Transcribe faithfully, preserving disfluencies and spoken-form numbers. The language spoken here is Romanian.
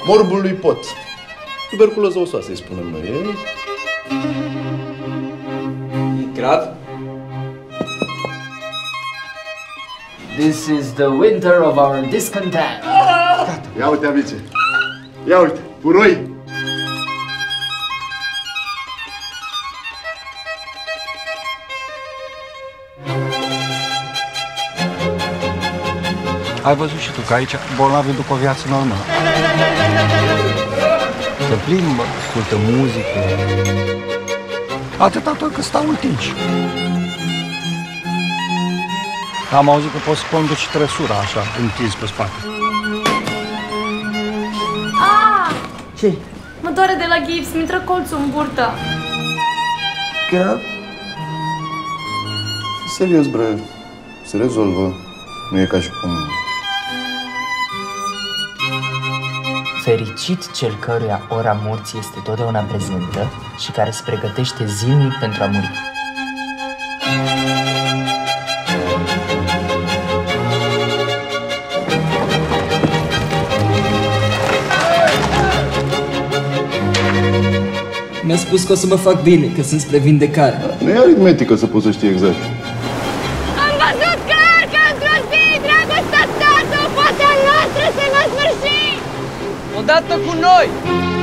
Morbul lui Pot. Tuberculoză osoasă, îi spunem noi. E? E grav? This is the winter of our discontent. Gata. Ia uite, amice. Ia uite, puroi. Ai văzut și tu că aici bolnavii duc o viață normală. Se plimbă, ascultă muzică. Atâta tot că stau întinși. Am auzit că poți să conduci trăsura așa, întins pe spate. Ah! Ce? Mă doare de la gips, mi intră colțul în burtă. Chiar? Serios, bre. Se rezolvă. Nu e ca și cum... Fericit cel căruia ora morții este totdeauna prezentă și care se pregătește zilnic pentru a muri. Mi-a spus că o să mă fac bine, că sunt spre vindecare. Nu e aritmetică să poți să știi exact. Am văzut că arcă într-o zi, dragostea ta, sau poate a noastră se va sfârși! Odată cu noi!